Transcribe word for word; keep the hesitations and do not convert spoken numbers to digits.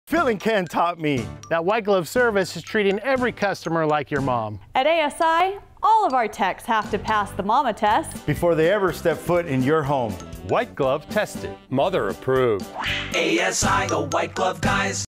Filling Ken taught me that white glove service is treating every customer like your mom. At A S I, all of our techs have to pass the mama test before they ever step foot in your home. White glove tested, mother approved. A S I, the white glove guys.